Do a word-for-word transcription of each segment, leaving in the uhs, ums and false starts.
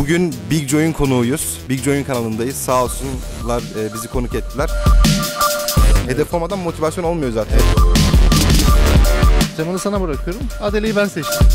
Bugün Big Joy'un konuğuyuz. Big Joy'un kanalındayız. Sağ olsunlar e, bizi konuk ettiler. Hedef olmadan motivasyon olmuyor zaten. Zamanı sana bırakıyorum. Adele'yi ben seçtim.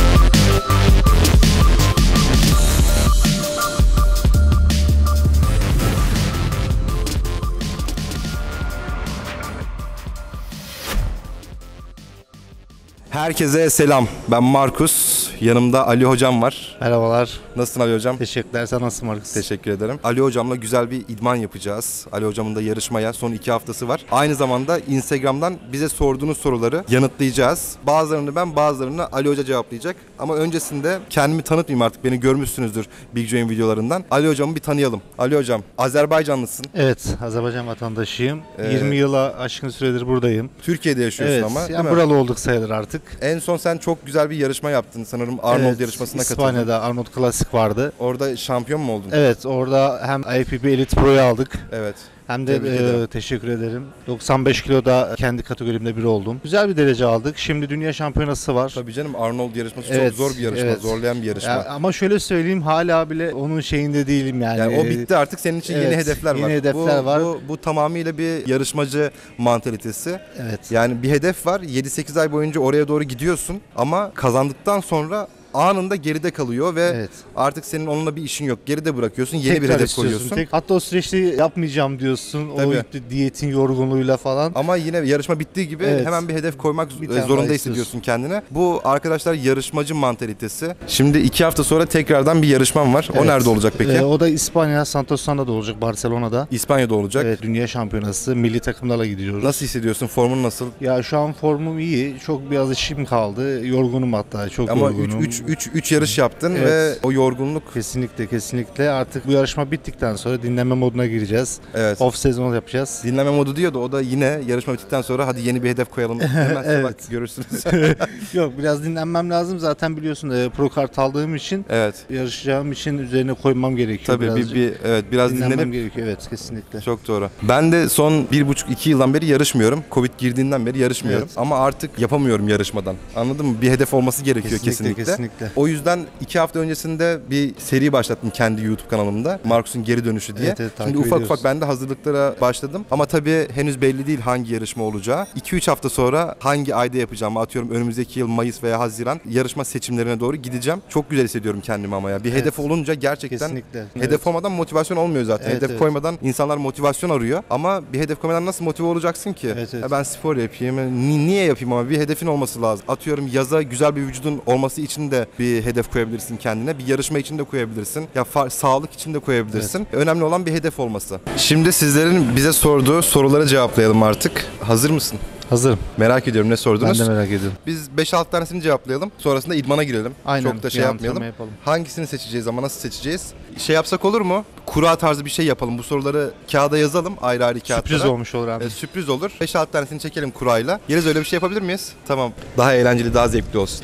Herkese selam. Ben Markus. Yanımda Ali Hocam var. Merhabalar. Nasılsın Ali Hocam? Teşekkürler. Sen nasılsın Markus? Teşekkür ederim. Ali Hocam'la güzel bir idman yapacağız. Ali Hocam'ın da yarışmaya son iki haftası var. Aynı zamanda Instagram'dan bize sorduğunuz soruları yanıtlayacağız. Bazılarını ben, bazılarını Ali Hoca cevaplayacak. Ama öncesinde kendimi tanıtmayayım artık. Beni görmüşsünüzdür Big Joy'un videolarından. Ali Hocam'ı bir tanıyalım. Ali Hocam, Azerbaycanlısın. Evet, Azerbaycan vatandaşıyım. Ee, yirmi yıla aşkın süredir buradayım. Türkiye'de yaşıyorsun evet, ama. Yani buralı olduk sayılır artık. En son sen çok güzel bir yarışma yaptın. Sanırım Arnold evet, yarışmasına katıldın. İspanya'da Arnold Classic vardı. Orada şampiyon mu oldun? Evet, orada hem I F B B Elite Pro'yu aldık. Evet. Hem de e, teşekkür ederim. doksan beş kiloda kendi kategorimde biri oldum. Güzel bir derece aldık. Şimdi dünya şampiyonası var. Tabii canım, Arnold yarışması evet, çok zor bir yarışma, evet. Zorlayan bir yarışma. Ya, ama şöyle söyleyeyim, hala bile onun şeyinde değilim yani. Yani o bitti artık, senin için evet, yeni hedefler yeni var. Yeni hedefler bu, var. Bu, bu tamamıyla bir yarışmacı mantalitesi. Evet. Yani bir hedef var, yedi sekiz ay boyunca oraya doğru gidiyorsun ama kazandıktan sonra anında geride kalıyor ve evet. Artık senin onunla bir işin yok. Geride bırakıyorsun, yeni Tekrar bir hedef koyuyorsun. Tek, hatta o süreçte yapmayacağım diyorsun. Tabii. O diyetin yorgunluğuyla falan. Ama yine yarışma bittiği gibi evet. Hemen bir hedef koymak bir zorunda hissediyorsun kendine. Bu arkadaşlar yarışmacı mantalitesi. Şimdi iki hafta sonra tekrardan bir yarışmam var. Evet. O nerede olacak peki? Ee, o da İspanya, Santos Sana'da olacak, Barcelona'da. İspanya'da olacak. Evet, dünya şampiyonası. Milli takımlarla gidiyoruz. Nasıl hissediyorsun? Formun nasıl? Ya şu an formum iyi. Çok biraz işim kaldı. Yorgunum hatta. Çok Ama yorgunum. üç yarış yaptın evet. Ve o yorgunluk. Kesinlikle kesinlikle. Artık bu yarışma bittikten sonra dinlenme moduna gireceğiz. Evet. Off sezon yapacağız. Dinlenme modu diyor da o da yine yarışma bittikten sonra hadi yeni bir hedef koyalım. Evet. Bak görürsünüz. Yok, biraz dinlenmem lazım. Zaten biliyorsun e, pro kart aldığım için evet. Yarışacağım için üzerine koymam gerekiyor. Tabii bir, bir evet biraz dinlenmem dinlenip gerekiyor. Evet, kesinlikle. Çok doğru. Ben de son bir buçuk iki yıldan beri yarışmıyorum. Covid girdiğinden beri yarışmıyorum. Evet. Ama artık yapamıyorum yarışmadan. Anladın mı? Bir hedef olması gerekiyor kesinlikle. Kesinlikle. kesinlikle. O yüzden iki hafta öncesinde bir seri başlattım kendi YouTube kanalımda. Markus'un geri dönüşü diye. Evet, evet, Şimdi ufak ediyoruz. ufak ben de hazırlıklara başladım. Ama tabii henüz belli değil hangi yarışma olacağı. iki üç hafta sonra hangi ayda yapacağımı, atıyorum önümüzdeki yıl Mayıs veya Haziran yarışma seçimlerine doğru gideceğim. Çok güzel hissediyorum kendimi ama ya. Bir evet. hedef olunca gerçekten kesinlikle. hedef evet. olmadan motivasyon olmuyor zaten. Evet, hedef evet. koymadan insanlar motivasyon arıyor. Ama bir hedef koymadan nasıl motive olacaksın ki? Evet, evet. Ya ben spor yapayım. Ni- niye yapayım ama bir hedefin olması lazım. Atıyorum yaza güzel bir vücudun olması için de bir hedef koyabilirsin kendine. Bir yarışma için de koyabilirsin. Ya fa- sağlık için de koyabilirsin. Evet. Önemli olan bir hedef olması. Şimdi sizlerin bize sorduğu soruları cevaplayalım artık. Hazır mısın? Hazırım. Merak ediyorum, ne sordunuz? Ben de merak ediyorum. Biz beş altı tanesini cevaplayalım. Sonrasında idmana girelim. Aynen. Çok da şey yapmayalım. Hangisini seçeceğiz ama nasıl seçeceğiz? Şey yapsak olur mu? Kura tarzı bir şey yapalım. Bu soruları kağıda yazalım, ayrı ayrı kağıtlara. Sürpriz olmuş olur abi. Ee, sürpriz olur. beş altı tanesini çekelim kurayla. Yeriz, öyle bir şey yapabilir miyiz? Tamam. Daha eğlenceli, daha zevkli olsun.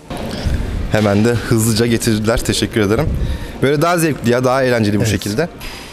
Hemen de hızlıca getirdiler. Teşekkür ederim. Böyle daha zevkli ya, daha eğlenceli bu evet. şekilde.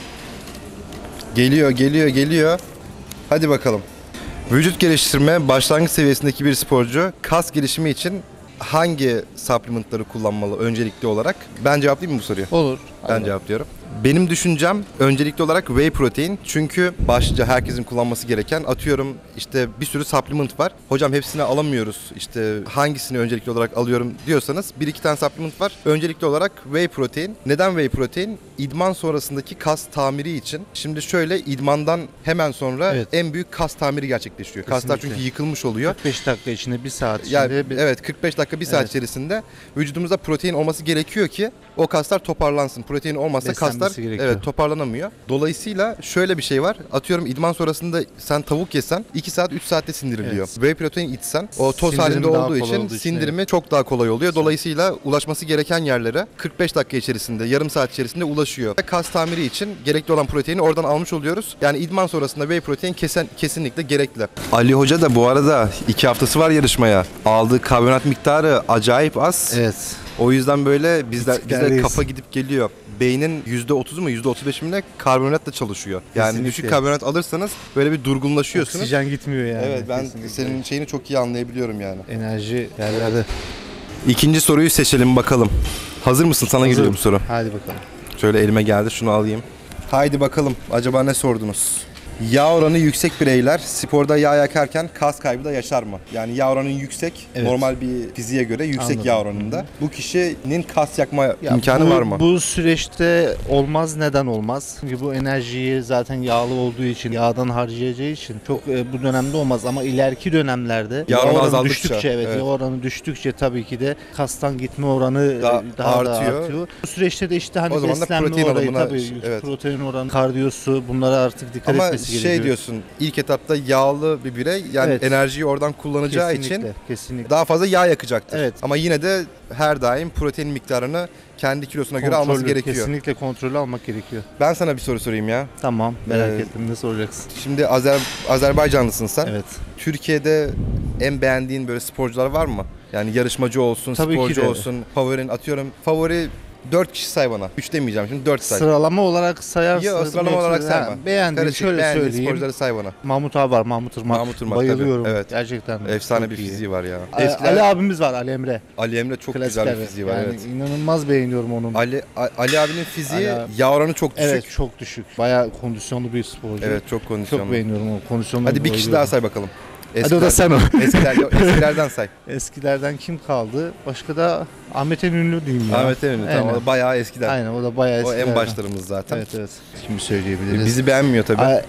Geliyor, geliyor, geliyor. Hadi bakalım. Vücut geliştirme başlangıç seviyesindeki bir sporcu kas gelişimi için hangi supplementları kullanmalı öncelikli olarak? Ben cevaplayayım mı bu soruyu? Olur. Ben Aynen. cevaplıyorum. Benim düşüncem öncelikli olarak whey protein. Çünkü başlıca herkesin kullanması gereken, atıyorum işte bir sürü supplement var. Hocam hepsini alamıyoruz. İşte hangisini öncelikli olarak alıyorum diyorsanız bir iki tane supplement var. Öncelikli olarak whey protein. Neden whey protein? İdman sonrasındaki kas tamiri için. Şimdi şöyle, idmandan hemen sonra evet. en büyük kas tamiri gerçekleşiyor. Kesinlikle. Kaslar çünkü yıkılmış oluyor. kırk beş dakika içinde, bir saat içinde. Yani, bir... Evet, kırk beş dakika bir saat evet. içerisinde vücudumuzda protein olması gerekiyor ki o kaslar toparlansın. Protein olmazsa kaslar evet toparlanamıyor. Dolayısıyla şöyle bir şey var. Atıyorum idman sonrasında sen tavuk yesen iki saat üç saatte sindiriliyor. Evet. Whey protein içsen o toz Sindirim halinde olduğu için olduğu sindirimi için. çok daha kolay oluyor. Dolayısıyla ulaşması gereken yerlere kırk beş dakika içerisinde, yarım saat içerisinde ulaşıyor. Kas tamiri için gerekli olan proteini oradan almış oluyoruz. Yani idman sonrasında whey protein kesen, kesinlikle gerekli. Ali Hoca da bu arada iki haftası var yarışmaya. Aldığı karbonhidrat miktarı acayip az. Evet. O yüzden böyle bizde, bizde kafa gidip geliyor. Beynin yüzde otuzu mu yüzde otuz beşi mi ne karbonhidratla çalışıyor. Yani Kesinlikle. düşük karbonhidrat alırsanız böyle bir durgunlaşıyorsunuz. Oksijen gitmiyor yani. Evet, ben Kesinlikle. senin şeyini çok iyi anlayabiliyorum yani. Enerji yerlerde. İkinci soruyu seçelim bakalım. Hazır mısın? Sana Hazır. geliyor bu soru. Hadi bakalım. Şöyle elime geldi, şunu alayım. Haydi bakalım, acaba ne sordunuz? Yağ oranı yüksek bireyler sporda yağ yakarken kas kaybı da yaşar mı? Yani yağ oranı yüksek, Evet. normal bir fiziğe göre yüksek Anladım. yağ oranında. Bu kişinin kas yakma Ya imkanı bu, var mı? Bu süreçte olmaz, neden olmaz? Çünkü bu enerjiyi zaten yağlı olduğu için, yağdan harcayacağı için çok e, bu dönemde olmaz ama ileriki dönemlerde Yağ oranı oranı azaldıkça, düştükçe evet, evet. yağ oranı düştükçe tabii ki de kastan gitme oranı Daha daha, da artıyor. artıyor. Bu süreçte de işte hani O zaman da beslenme protein oranı alımına- tabii evet. protein oranı, kardiyosu, bunlara artık dikkat Ama etmesi şey gerekiyor. diyorsun, ilk etapta yağlı bir birey, yani Evet. enerjiyi oradan kullanacağı Kesinlikle, için kesinlikle. daha fazla yağ yakacaktır. Evet. Ama yine de her daim protein miktarını kendi kilosuna göre alması Kontrolü, gerekiyor. Kesinlikle kontrolü almak gerekiyor. Ben sana bir soru sorayım ya. Tamam, merak Ee, ettim, ne soracaksın? Şimdi Azer Azerbaycanlısın sen. Evet. Türkiye'de en beğendiğin böyle sporcular var mı? Yani yarışmacı olsun, Tabii ki sporcu de. olsun, favorin atıyorum. Favori dört kişi say bana. üç demeyeceğim şimdi, dört say. Sıralama olarak sayarsanız... Yok, sıralama olarak sayma. Beğendiğim, Karışık şöyle beğendiğin söyleyeyim. sporcuları say bana. Mahmut abi var, Mahmut Irmak. Mahmut Irmak, Bayılıyorum. tabii, evet. Gerçekten. Efsane çok bir iyi. fiziği var ya. A- Eskiden Ali abimiz var, Ali Emre. Ali Emre çok Klasikler. güzel bir fiziği var, yani evet. inanılmaz beğeniyorum onun. Ali A- Ali abinin fiziği, Ali abi- yağ oranı çok düşük. Evet, çok düşük. Bayağı kondisyonlu bir sporcu. Evet, çok kondisyonlu. Çok beğeniyorum o kondisyonlu. Hadi bir kişi daha say bakalım. Hadi o da sen o. Eskiler, yok, eskilerden say. Eskilerden kim kaldı? Başka da Ahmet Enünlü diyeyim ya. Ahmet Emin'in, tamam, Aynen. o bayağı eskiden. Aynen, o da bayağı O eskilerden. en başlarımız zaten. Evet evet. Kimi söyleyebiliriz? Bizi beğenmiyor tabii. Ay-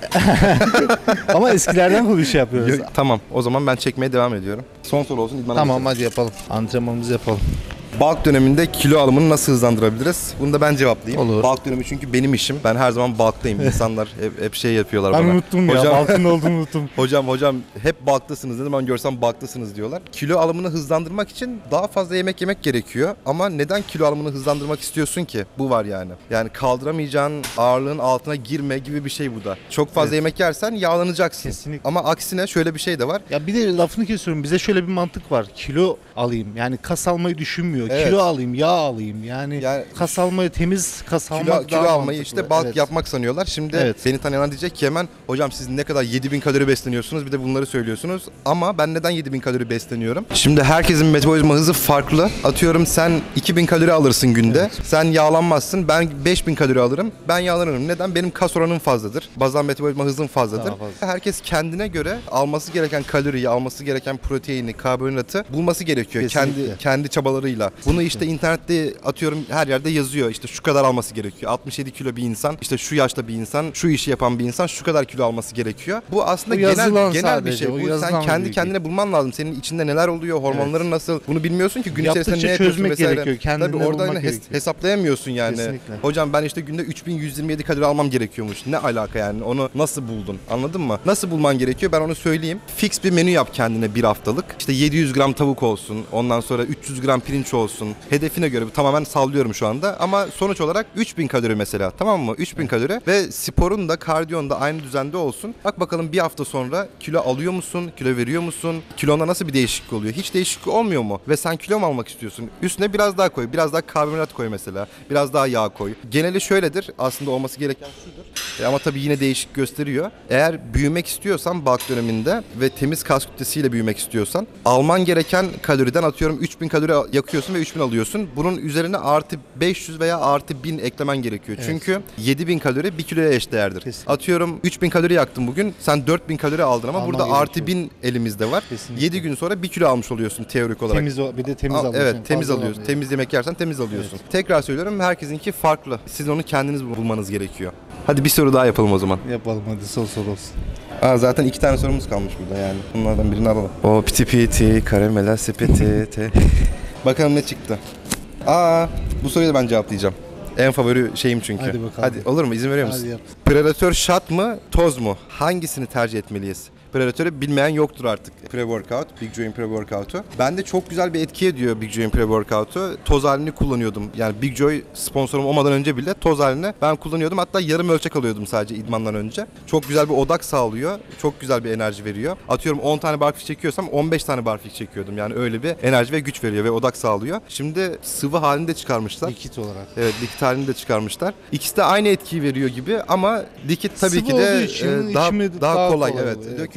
Ama eskilerden bu işi yapıyoruz. Yok, tamam, o zaman ben çekmeye devam ediyorum. Son soru olsun, idmana Tamam, geçelim. hadi yapalım. Antrenmanımızı yapalım. Bulk döneminde kilo alımını nasıl hızlandırabiliriz? Bunu da ben cevaplayayım. Olur. Bulk dönemi çünkü benim işim. Ben her zaman bulktayım. İnsanlar hep, hep şey yapıyorlar Ben bana. unuttum ya. Hocam, Altın olduğunu unuttum. hocam hocam hep bulktasınız. Ne zaman görsem bulktasınız diyorlar. Kilo alımını hızlandırmak için daha fazla yemek yemek gerekiyor. Ama neden kilo alımını hızlandırmak istiyorsun ki? Bu var yani. Yani kaldıramayacağın ağırlığın altına girme gibi bir şey bu da. Çok fazla Evet. yemek yersen yağlanacaksın. Kesinlikle. Ama aksine şöyle bir şey de var. Ya bir de lafını kesiyorum. Bize şöyle bir mantık var. Kilo alayım. Yani kas almayı düşünmüyor. Evet. Kilo alayım, yağ alayım. Yani, Yani kas almayı, temiz kas almak Kilo, daha kilo almayı mantıklı. işte bulk Evet. yapmak sanıyorlar. Şimdi Evet. seni tanıyanlar diyecek ki hemen, hocam siz ne kadar yedi bin kalori besleniyorsunuz, bir de bunları söylüyorsunuz. Ama ben neden yedi bin kalori besleniyorum? Şimdi herkesin metabolizma hızı farklı. Atıyorum sen iki bin kalori alırsın günde. Evet. Sen yağlanmazsın. Ben beş bin kalori alırım. Ben yağlanırım. Neden? Benim kas oranım fazladır. Bazal metabolizma hızım fazladır. Daha fazla. Herkes kendine göre alması gereken kaloriyi, alması gereken proteini, karbonhidratı bulması gerekiyor. Kesinlikle. Kendi kendi çabalarıyla. Bunu işte internette atıyorum her yerde yazıyor. İşte şu kadar alması gerekiyor. altmış yedi kilo bir insan, işte şu yaşta bir insan, şu işi yapan bir insan şu kadar kilo alması gerekiyor. Bu aslında O genel yazılan genel bir sadece, şey. o Bu sen yazılan kendi bilgi. kendine bulman lazım. Senin içinde neler oluyor, hormonların nasıl? Bunu bilmiyorsun ki gün Yaptıkça içerisinde ne yapıyorsun çözmek vesaire. gerekiyor, kendine Tabii orada bulmak hes- gerekiyor. hesaplayamıyorsun yani. Kesinlikle. Hocam ben işte günde üç bin yüz yirmi yedi kalori almam gerekiyormuş. Ne alaka yani? Onu nasıl buldun? Anladın mı? Nasıl bulman gerekiyor? Ben onu söyleyeyim. Fix bir menü yap kendine bir haftalık. İşte yedi yüz gram tavuk olsun. Ondan sonra üç yüz gram pirinç olsun. Hedefine göre tamamen sallıyorum şu anda. Ama sonuç olarak üç bin kalori mesela. Tamam mı? üç bin kalori ve sporun da kardiyon da aynı düzende olsun. Bak bakalım bir hafta sonra kilo alıyor musun? Kilo veriyor musun? Kilonda nasıl bir değişiklik oluyor? Hiç değişiklik olmuyor mu? Ve sen kilo mu almak istiyorsun? Üstüne biraz daha koy. Biraz daha karbonhidrat koy mesela. Biraz daha yağ koy. Geneli şöyledir. Aslında olması gereken şudur. E ama tabii yine değişik gösteriyor. Eğer büyümek istiyorsan bulk döneminde ve temiz kas kütlesiyle büyümek istiyorsan alman gereken kaloriden atıyorum üç bin kalori yakıyorsun ve üç bin alıyorsun. Bunun üzerine artı beş yüz veya artı bin eklemen gerekiyor. Evet. Çünkü yedi bin kalori bir kiloya eşdeğerdir. Kesinlikle. Atıyorum üç bin kalori yaktın bugün. Sen dört bin kalori aldın ama Alman burada gerekiyor. artı bin elimizde var. Kesinlikle. yedi gün sonra bir kilo almış oluyorsun teorik olarak. Temiz o, bir de temiz Al- alıyorsun. Evet, temiz Fazla alıyorsun. almıyor. Temiz yemek yersen temiz alıyorsun. Tekrar söylüyorum, herkesinki farklı. Siz onu kendiniz bulmanız gerekiyor. Hadi bir soru daha yapalım o zaman. Yapalım hadi, sol sol olsun. Aa, zaten iki tane sorumuz kalmış burada yani. Bunlardan birini alalım. O piti piti, karamela sepeti, te. Bakalım ne çıktı. Aa, bu soruyu da ben cevaplayacağım. En favori şeyim çünkü. Hadi bakalım. Hadi olur mu? İzin veriyor musun? Hadi yap. Predatör shot mı, toz mu? Hangisini tercih etmeliyiz? Predatörü bilmeyen yoktur artık. Pre-workout, Big Joy'un pre-workout'u. Bende çok güzel bir etki ediyor Big Joy'un pre-workout'u. Toz halini kullanıyordum. Yani Big Joy sponsorum olmadan önce bile toz halini ben kullanıyordum. Hatta yarım ölçek alıyordum sadece idmandan önce. Çok güzel bir odak sağlıyor. Çok güzel bir enerji veriyor. Atıyorum on tane barfiks çekiyorsam on beş tane barfiks çekiyordum. Yani öyle bir enerji ve güç veriyor ve odak sağlıyor. Şimdi sıvı halini de çıkarmışlar. Likit olarak. Evet, likit halini de çıkarmışlar. İkisi de aynı etkiyi veriyor gibi ama likit tabii Sıvı ki de olduğu için e, daha içimi daha daha kolay. kolay Evet. oluyor, Diyor evet. ki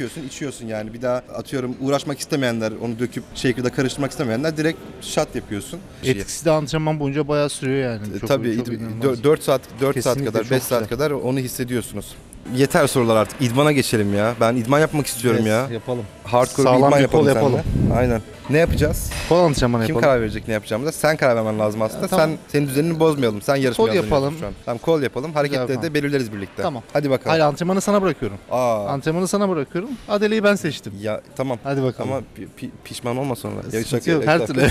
döküyorsun, içiyorsun yani. Bir daha atıyorum uğraşmak istemeyenler, onu döküp shaker'da karıştırmak istemeyenler direkt shot yapıyorsun. Etkisi de antrenman boyunca bayağı sürüyor yani. Çok, Tabii çok dört saat dört saat Kesinlikle kadar, beş saat güzel. kadar onu hissediyorsunuz. Yeter sorular artık. İdmana geçelim ya. Ben idman yapmak istiyorum Yes, ya. Yapalım. Hardcore Sağlam bir idman bir yapalım, kol yapalım. seninle. Aynen. Ne yapacağız? Kol antrenmanı Kim yapalım. karar verecek ne yapacağımıza? Sen karar vermen lazım aslında. Ya, tamam. Sen senin düzenini bozmayalım. Sen yarışmaya Kol yapalım. hazırlıyorsun şu an. Tamam, kol yapalım. Hareketleri de yapalım. belirleriz birlikte. Tamam. Hadi bakalım. Hayır, antrenmanı sana bırakıyorum. Aa. Antrenmanı sana bırakıyorum. Adele'yi ben seçtim. Ya tamam. Hadi bakalım. Ama pi- pi- pişman olma sonra. Ya, Sıkıntı şaka- yok, her şaka- türlü.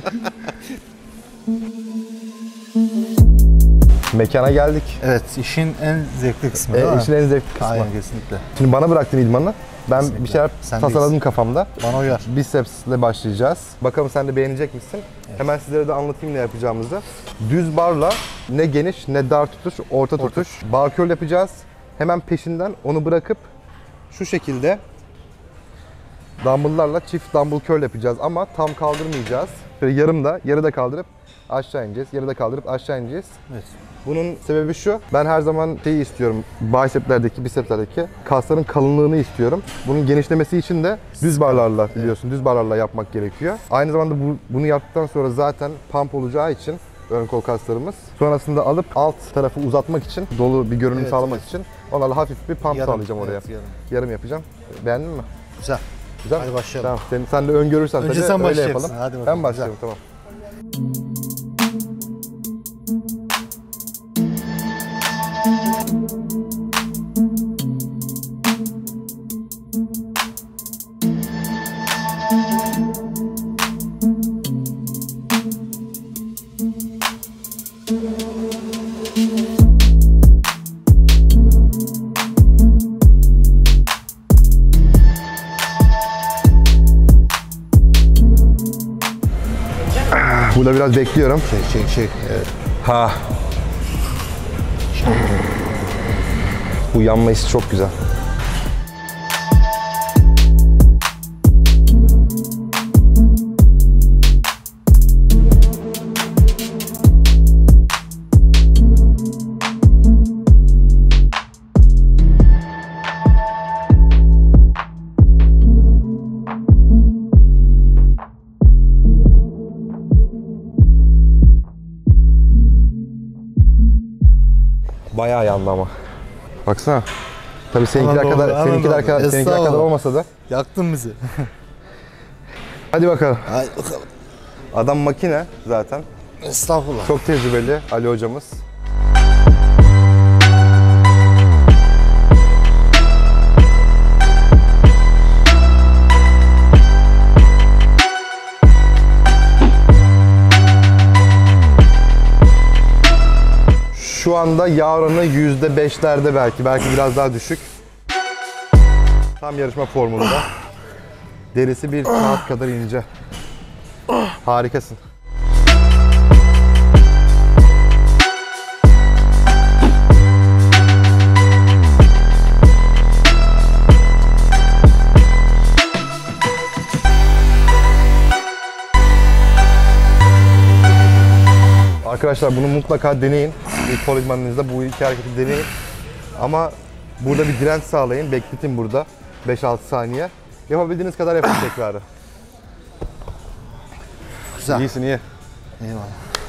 Mekana geldik. Evet, işin en zevkli kısmı E, değil mi? işin en zevkli kısmı. Aynen, kesinlikle. Şimdi bana bıraktın idmanı. Ben Kesinlikle. bir şeyler Sendeyiz. tasarladım kafamda. Bana uyar. Bicepsle başlayacağız. Bakalım sen de beğenecek misin? Hemen sizlere de anlatayım ne yapacağımızı. Düz barla ne geniş ne dar tutuş, orta, Orta. tutuş. Bar curl yapacağız. Hemen peşinden onu bırakıp şu şekilde dumbbell'larla çift dumbbell curl yapacağız ama tam kaldırmayacağız. Böyle yarım da, yarıda kaldırıp aşağı ineceğiz. Yarıda kaldırıp aşağı ineceğiz. Evet. Bunun sebebi şu, ben her zaman şeyi istiyorum, bicepslerdeki, bicepslerdeki kasların kalınlığını istiyorum. Bunun genişlemesi için de düz barlarla biliyorsun, düz barlarla yapmak gerekiyor. Aynı zamanda bu, bunu yaptıktan sonra zaten pump olacağı için ön kol kaslarımız, sonrasında alıp alt tarafı uzatmak için, dolu bir görünüm Evet, sağlamak evet. için onlarla hafif bir pump Yarım, sağlayacağım oraya. evet, yarım. Yarım yapacağım. Beğendin mi? Güzel. Güzel mi? Hadi başlayalım. Tamam, sen, sen de öngörürsen Önce tabii sen öyle başlayacaksın. yapalım. Hadi bakalım, Ben başlıyorum, tamam. Burada biraz bekliyorum. Şey, şey, şey. Evet. Ha. Bu yanma hissi çok güzel. Bayağı yandı ama. Baksana. Tabii seninkiler Aman kadar, doğru, aman seninkiler doğru. kadar, seninkiler kadar Estağfurullah. olmasa da. Yaktın bizi. Hadi bakalım. Hadi bakalım. Adam makine zaten. Estağfurullah. Çok tecrübeli Ali hocamız. Şu anda yağ oranı yüzde beşlerde belki, belki biraz daha düşük. Tam yarışma formunda. Derisi bir kağıt kadar ince. Harikasın. Arkadaşlar bunu mutlaka deneyin. İlk kol idmanınızda bu iki hareketi deneyin. Ama burada bir direnç sağlayın. Bekletin burada beş altı saniye. Yapabildiğiniz kadar yapın tekrarı. Güzel. İyisin, iyi. Eyvallah.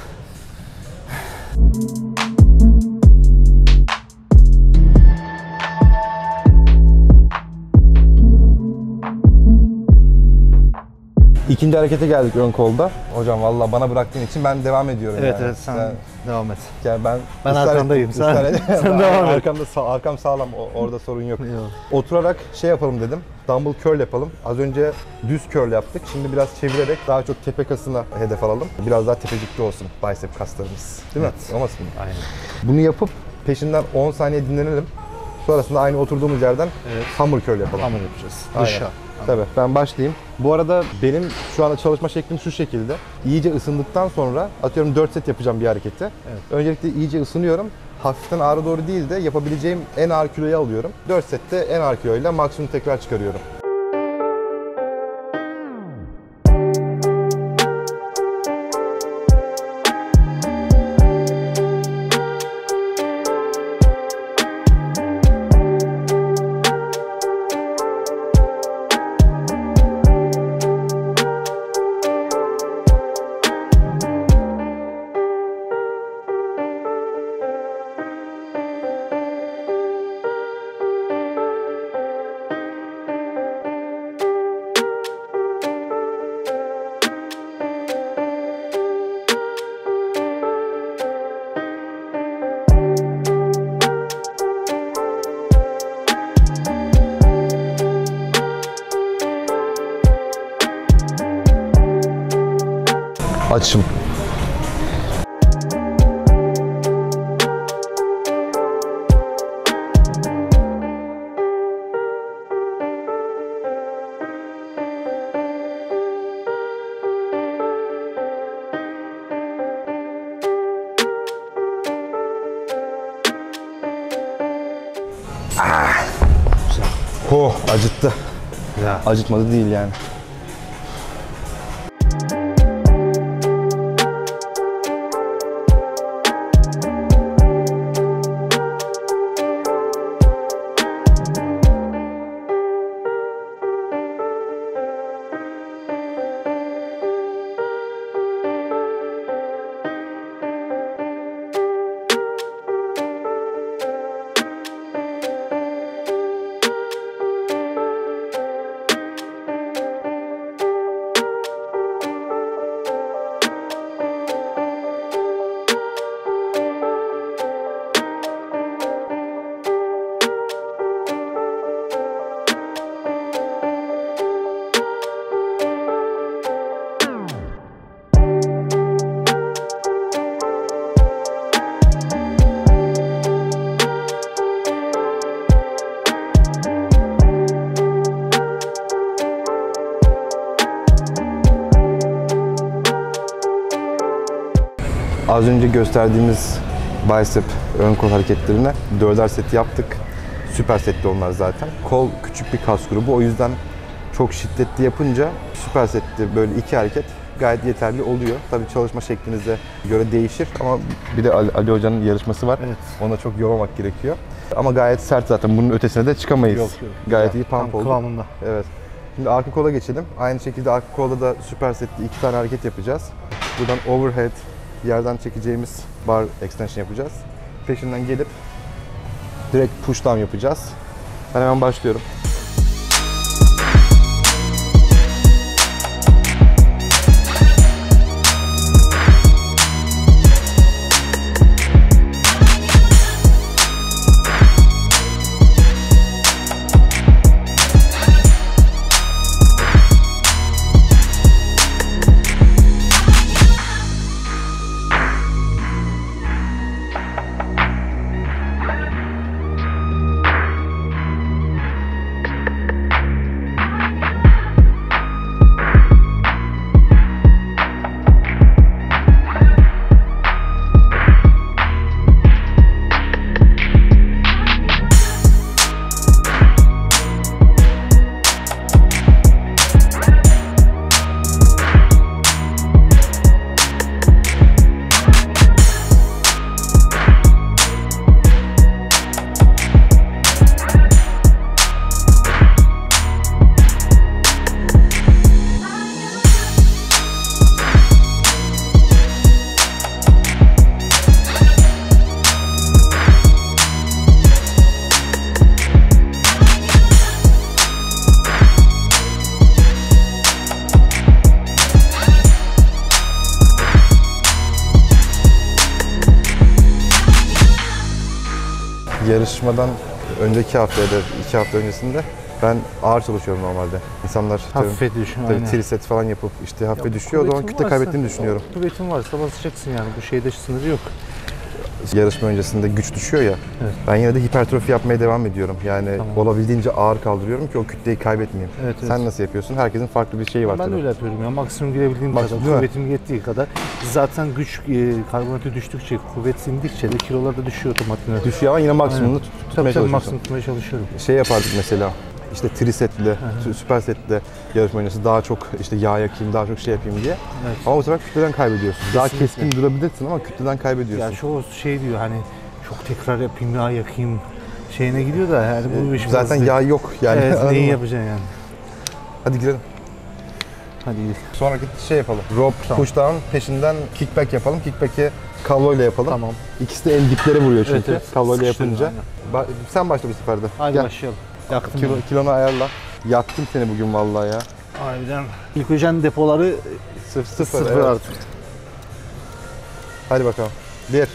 İkinci harekete geldik ön kolda. Hocam vallahi bana bıraktığın için ben devam ediyorum. Evet, yani. evet, sen Ben- devam et. Yani ben Ben ısrar arkandayım, ettim, sen- ısrar ettim. sen devam et. Arkamda sağ- arkam sağlam, o- orada sorun yok. Eyvallah. Oturarak şey yapalım dedim. Dumbbell curl yapalım. Az önce düz curl yaptık. Şimdi biraz çevirerek daha çok tepe kasına hedef alalım. Biraz daha tepecikli olsun bicep kaslarımız. Değil mi? Olmasın mı? Aynen. Bunu yapıp peşinden on saniye dinlenelim. Sonrasında aynı oturduğumuz yerden Evet. hammer curl yapalım. Hamur yapacağız. Aynen. Dışa. Tabii, ben başlayayım. Bu arada benim şu anda çalışma şeklim şu şekilde. İyice ısındıktan sonra atıyorum dört set yapacağım bir hareketi. Evet. Öncelikle iyice ısınıyorum. Hafiften ağrı doğru değil de yapabileceğim en ağır kiloyu alıyorum. dört sette en ağır kiloyla maksimum tekrar çıkarıyorum. Açım. Ah. Oh, acıttı. Ya. Acıtmadı değil yani. Az önce gösterdiğimiz bicep ön kol hareketlerine dörder seti yaptık. Süper setti onlar zaten. Kol küçük bir kas grubu, o yüzden çok şiddetli yapınca süper sette böyle iki hareket gayet yeterli oluyor. Tabii çalışma şeklinize göre değişir ama bir de Ali, Ali Hoca'nın yarışması var. Evet. Ona çok yormamak gerekiyor. Ama gayet sert zaten. Bunun ötesine de çıkamayız. Yok, yok. Gayet ya, iyi pump oldu. Kıvamında. Evet. Şimdi arka kola geçelim. Aynı şekilde arka kolda da süper sette iki tane hareket yapacağız. Buradan overhead yerden çekeceğimiz bar extension yapacağız. Peşinden gelip direkt push down yapacağız. Ben hemen başlıyorum. Yarışmadan önceki hafta ya da iki hafta öncesinde ben ağır çalışıyorum normalde. İnsanlar hafife düşüyor. Tabii triset falan yapıp işte hafife düşüyor. O zaman kütle kaybettiğini düşünüyorum. Kuvvetin varsa basacaksın yani. Bu şeyde sınırı yok. Yarışma öncesinde güç düşüyor ya. Evet. Ben yine de hipertrofi yapmaya devam ediyorum. Yani tamam. Olabildiğince ağır kaldırıyorum ki o kütleyi kaybetmeyeyim. Evet, evet. Sen nasıl yapıyorsun? Herkesin farklı bir şeyi var ben tabii. Ben öyle yapıyorum ya. Maksimum girebildiğim Maks kadar, kuvvetim yettiği kadar. Zaten güç e, karbonatı düştükçe, kuvvet indikçe de kilolar da düşüyor otomatik. Düşüyor ama yine maksimumunu tut tutmaya tabii, çalışıyorsun. Maksimum tutmaya çalışıyorum. Şey yapardık mesela. İşte trisetle, süper setle yarışma öncesi daha çok işte yağ yakayım, daha çok şey yapayım diye. Evet. Ama bu sefer kütleden kaybediyorsun. Kesinlikle. Daha keskin durabilirsin ama kütleden kaybediyorsun. Ya çoğu şey diyor hani çok tekrar yapayım, yağ yakayım şeyine gidiyor da yani bu iş zaten yağ yok yani. Evet, neyi yapacaksın yani. Hadi girelim. Hadi gidelim. Sonraki şey yapalım. Rope tamam. Push down, peşinden kickback yapalım. Kickback'i kabloyla yapalım. Tamam. İkisi de en diplere vuruyor çünkü. Evet, evet. Kabloyla yapınca. Ba sen başla bu seferde. Hadi Gel. başlayalım. Yaktım Kilo, kilonu ayarla. Yaktım seni bugün vallahi ya. Harbiden. Glikojen depoları sıfır, sıfır evet. artık. Hadi bakalım. Bir.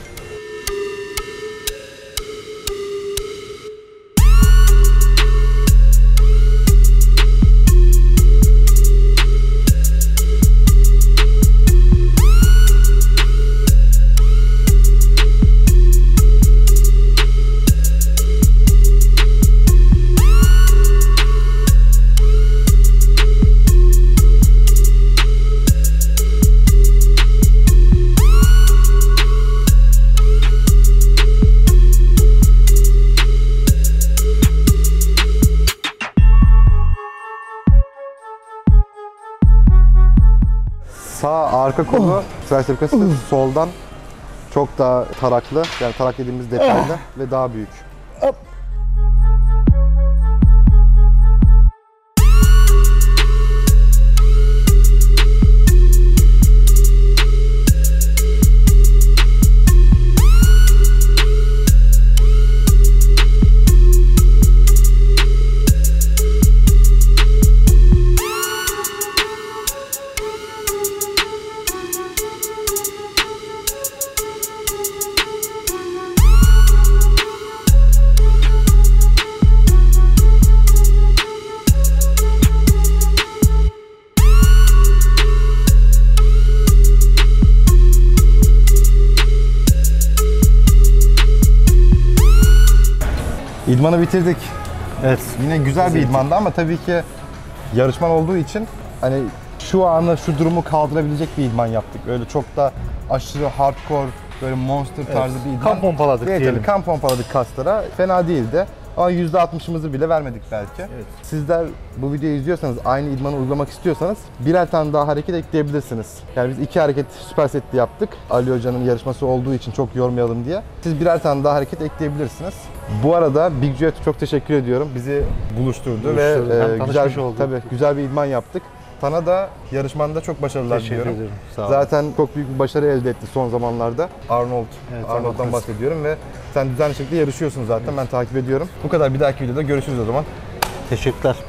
Sağ arka kolu sertifikası soldan çok daha taraklı. Yani tarak dediğimiz detaylı ve daha büyük. Hop. İdmanı bitirdik. Evet. Yine güzel bir idmandı ama tabii ki yarışman olduğu için hani şu anı, şu durumu kaldırabilecek bir idman yaptık. Öyle çok da aşırı hardcore, böyle monster tarzı bir idman. Kan pompaladık evet, diyelim. Kan pompaladık kaslara. Fena değildi. Ama yüzde altmışımızı bile vermedik belki. Evet. Sizler bu videoyu izliyorsanız, aynı idmanı uygulamak istiyorsanız birer tane daha hareket ekleyebilirsiniz. Yani biz iki hareket süper setli yaptık. Ali Hoca'nın yarışması olduğu için çok yormayalım diye. Siz birer tane daha hareket ekleyebilirsiniz. Bu arada Big Joe'ya çok teşekkür ediyorum. Bizi buluşturdu, Buluşturdu. ve Hem e, güzel olduk. tabii güzel bir idman yaptık. Sana da yarışmanda çok başarılar Teşekkür diliyorum. ederim. Sağ olun. Zaten çok büyük bir başarı elde etti son zamanlarda. Arnold, Evet, Arnold'dan Arnold. bahsediyorum ve sen düzenli şekilde yarışıyorsun zaten. Ben takip ediyorum. Bu kadar, bir dahaki videoda görüşürüz o zaman. Teşekkürler.